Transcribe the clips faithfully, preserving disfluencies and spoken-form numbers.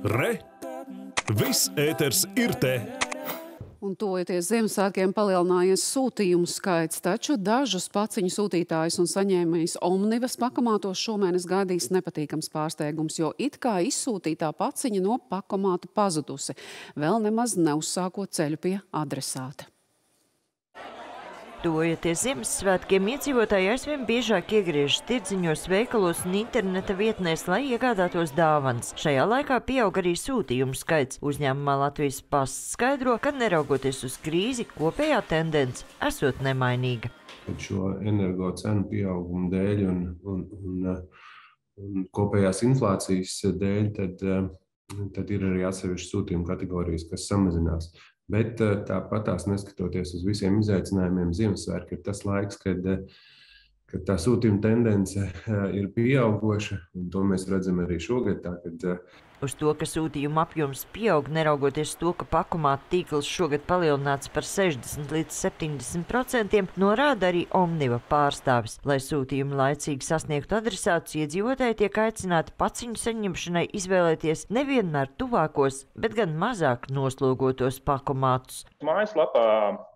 Re! Viss ēters ir te! Un tojoties Ziemassvētkiem palielinājies sūtījumu skaits, taču dažus paciņu sūtītājus un saņēmējus Omnivas pakomātos šomēnes gaidīs nepatīkams pārsteigums, jo it kā izsūtītā paciņa no pakomāta pazudusi, vēl nemaz neuzsākot ceļu pie adresāta. Tojoties Ziemassvētkiem, iedzīvotāji aizvien biežāk iegriežas tirdziņos, veikalos un interneta vietnēs, lai iegādātos dāvanas. Šajā laikā pieaug arī sūtījumu skaits. Uzņēmumā Latvijas pasts skaidro, ka neraugoties uz krīzi, kopējā tendence esot nemainīga. Šo energo cenu pieaugumu dēļ un, un, un, un kopējās inflācijas dēļ, tad, tad ir arī atsevišķas sūtījumu kategorijas, kas samazinās. Bet tāpat tās neskatoties uz visiem izaicinājumiem, Ziemassvētki ir tas laiks, kad, kad tā sūtījuma tendence ir pieaugoša, un to mēs redzam arī šogad. Tā, kad... Uz to, ka sūtījuma apjoms pieaug, neraugoties to, ka pakomāta tīkls šogad palielināts par sešdesmit līdz septiņdesmit procentiem, norāda arī Omniva pārstāvis. Lai sūtījumu laicīgi sasniegtu adresātus, iedzīvotāji tiek aicināti paciņu saņemšanai izvēlēties nevienmēr tuvākos, bet gan mazāk noslogotos pakomātus. Mājaslapā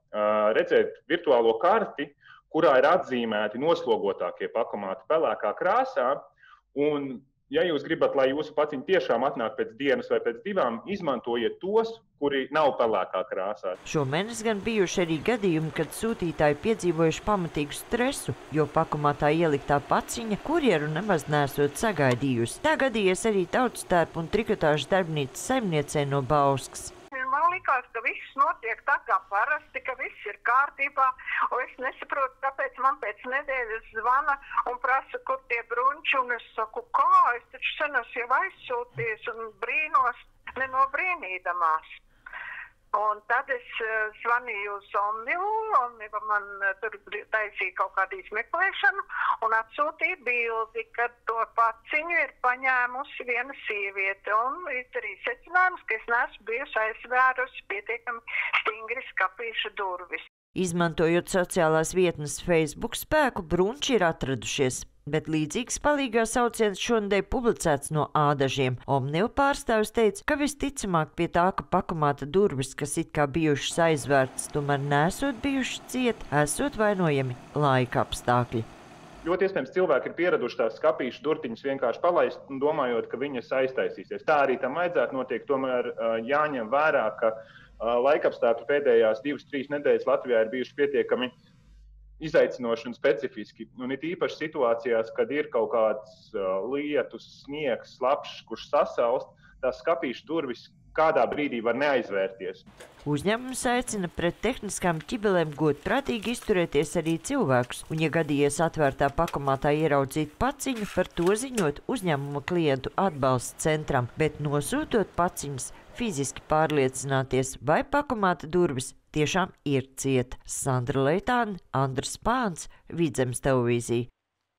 redzēt virtuālo karti, kurā ir atzīmēti noslogotākie pakomāti pelēkā krāsā, un ja jūs gribat, lai jūsu paciņi tiešām atnāk pēc dienas vai pēc divām, izmantojiet tos, kuri nav pelēkā krāsā. Šomēnes gan bijuši arī gadījumi, kad sūtītāji piedzīvojuši pamatīgu stresu, jo pakomātā ieliktā paciņa kurjeru nemaz nesot sagaidījusi. Tā gadījies arī tautstērpu un trikotāžas darbnīcas saimniecei no Bauskas. Man likās, ka viss notiek tā kā parasti, ka viss ir kārtībā, un es nesaprotu, kāpēc man pēc nedēļas zvana un prasa, kur tie brunči, un es saku, kā, es taču sen esmu jau aizsūties un brīnos, nenobrīnīdamās. Un tad es zvanīju uz Omnivu, Omniva man tur taisīja kaut kādu izmeklēšanu un atsūtīja bildi, ka to paciņu ir paņēmusi viena sieviete un izdarīja secinājums, ka es neesmu bijusi aizvērusi pietiekami stingri skapīšu durvis. Izmantojot sociālās vietnes Facebook spēku, brunči ir atradušies. Bet līdzīgs palīgā sauciens šonedēļ publicēts no ādažiem. Omniva pārstāvis teica, ka visticamāk pie tā, ka pakomāta durvis, kas it kā bijušas aizvērtas, tomēr nesot bijuši ciet, esot vainojami laika apstākļi. Ļoti iespējams, cilvēki ir pieraduši tās skapīšu durtiņas vienkārši palaist un domājot, ka viņas aiztaisīsies. Tā arī tam vajadzētu notiek, tomēr jāņem vērā, ka laikapstākļi pēdējās divas, trīs nedēļas Latvijā ir bijuši pietiekami izaicinoši un specifiski. Un it īpaši situācijās, kad ir kaut kāds uh, lietus, sniegs, slapšs, kurš sasalst, tās skapīšu durvis kādā brīdī var neaizvērties. Uzņēmums aicina pret tehniskām ķibelēm godprātīgi izturēties arī cilvēkus, un, ja gadījies atvērtā pakomātā ieraudzīt paciņu, par to ziņot uzņēmuma klientu atbalsta centram, bet nosūtot paciņas, fiziski pārliecināties, vai pakomāta durvis tiešām ir cieta. Sandra Leitāne, Andris Pāns, Vidzemes televīzija.